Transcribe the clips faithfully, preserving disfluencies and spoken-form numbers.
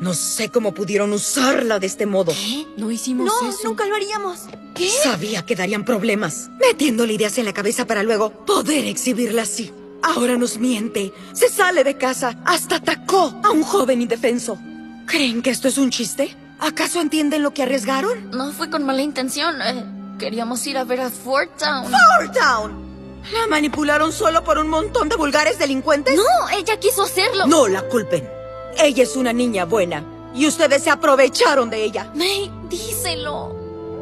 No sé cómo pudieron usarla de este modo. ¿Qué? No hicimos No, eso. nunca lo haríamos. ¿Qué? Sabía que darían problemas, metiéndole ideas en la cabeza para luego poder exhibirla así. Ahora nos miente, se sale de casa, hasta atacó a un joven indefenso. ¿Creen que esto es un chiste? ¿Acaso entienden lo que arriesgaron? No fue con mala intención. Eh, queríamos ir a ver a Fort Town. ¡Fort Town! ¿La manipularon solo por un montón de vulgares delincuentes? No, ella quiso hacerlo. No la culpen. Ella es una niña buena y ustedes se aprovecharon de ella. May, díselo.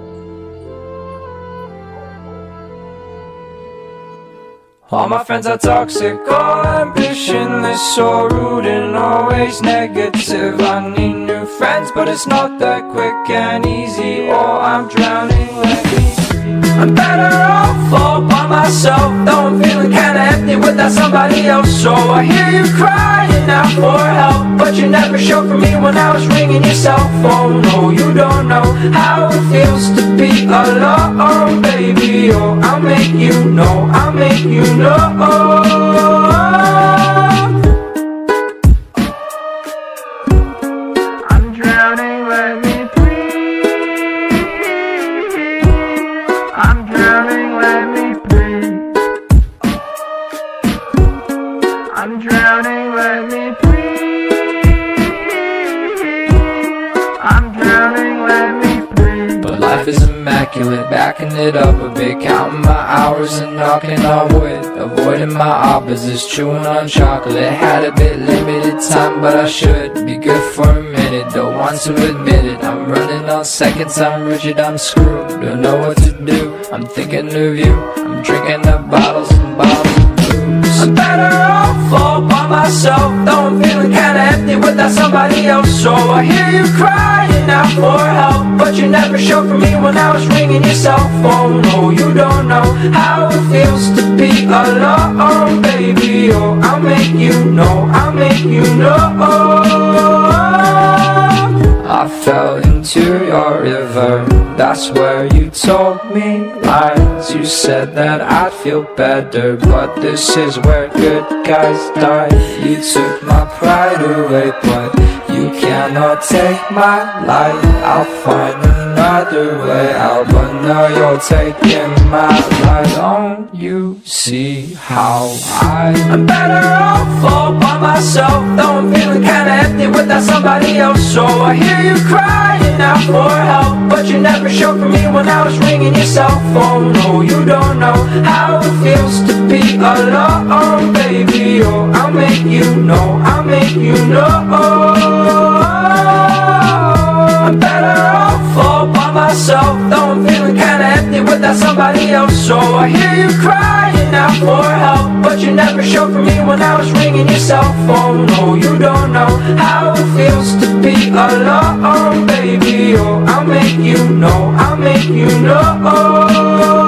All my friends are toxic, all ambitionless, so rude and always negative. I need new friends, but it's not that quick and easy. Oh, I'm drowning, let me free. I'm better off all by myself, though I'm feeling kinda empty without somebody else. So I hear you crying out for help, but you never showed for me when I was ringing your cell phone. No, you don't know how it feels to be alone, baby. Oh, I'll make you know, I'll make you know. I'm drowning, let me breathe. I'm drowning, let me breathe. I'm drowning, let me breathe. I'm drowning, let me breathe. But life is immaculate, backing it up a bit, counting my hours and knocking on wood, avoiding my opposites, chewing on chocolate. Had a bit limited time, but I should be good for a minute. Don't want to admit it, I'm running on seconds, I'm rigid, I'm screwed. Don't know what to do, I'm thinking of you. I'm drinking up bottles and bottles of booze. I'm better off all by myself, though I'm feeling kinda empty without somebody else. So I hear you crying out for help, but you never showed for me when I was ringing your cell phone. No, you don't know how it feels to be alone, baby. Oh, I'll make you know, I'll make you know. I fell into your river, that's where you told me lies. You said that I'd feel better, but this is where good guys die. You took my pride away, but you cannot take my life. I'll find another way out, but now you're taking my life. Don't you see how I I'm better off all by myself, though I'm feeling kinda empty without somebody else. So I hear you crying out for help, but you never showed for me when I was ringing your cell phone. No, you don't know how it feels to be alone, baby. Oh, I'll make you know, I'll make you know. I'm better off all by myself, though I'm feeling kinda empty without somebody else. So I hear you crying out for help, but you never showed for me when I was ringing your cell phone. No, you don't know how it feels to be alone, baby. Oh, I'll make you know, I'll make you know.